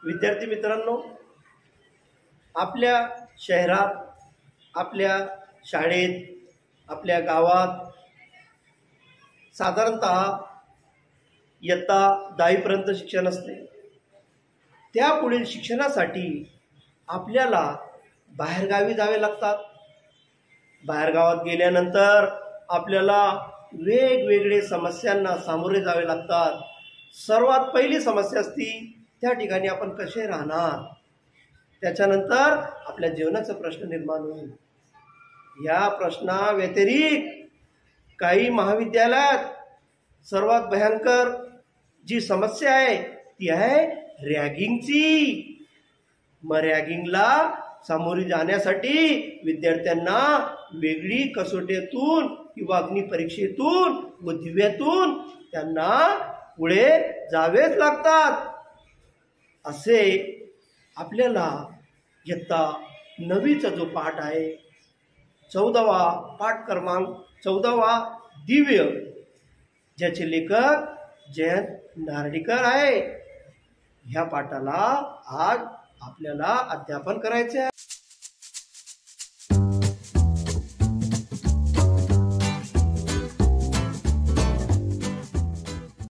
विद्यार्थी मित्रांनो, आपल्या शहरात, आपल्या शाळेत, आपल्या गावात साधारणतः इयत्ता 10वी पर्यंत शिक्षण असते। त्या पुढील शिक्षणासाठी आपल्याला बाहेरगावी जावे लागतात। बाहेरगावात गेल्यानंतर आपल्याला वेगवेगळे समस्यांना सामोरे जावे लागतात। सर्वात पहिली समस्या असती त्या ठिकाणी आपण कसे राहणार, त्याच्यानंतर आपल्या जीवनाचा प्रश्न निर्माण होईल। या प्रश्ना व्यतिरिक्त काही महाविद्यालयात सर्वात भयंकर जी समस्या आहे ती आहे रॅगिंगची। मग रॅगिंगला सामोरी जाण्यासाठी विद्यार्थ्यांना वेगळी कसोटीतून किंवा अग्निपरीक्षेतून व दिव्यातून त्यांना पुढे जावेच लागतात। असे आपल्याला इयत्ता 9वीचा जो पाठ आहे, 14वा पाठ क्रमांक 14वा दिव्य, ज्याचे लेखक जयंत नारळीकर आहे, ह्या पाठाला आज आपल्याला अध्यापन करायचे आहे।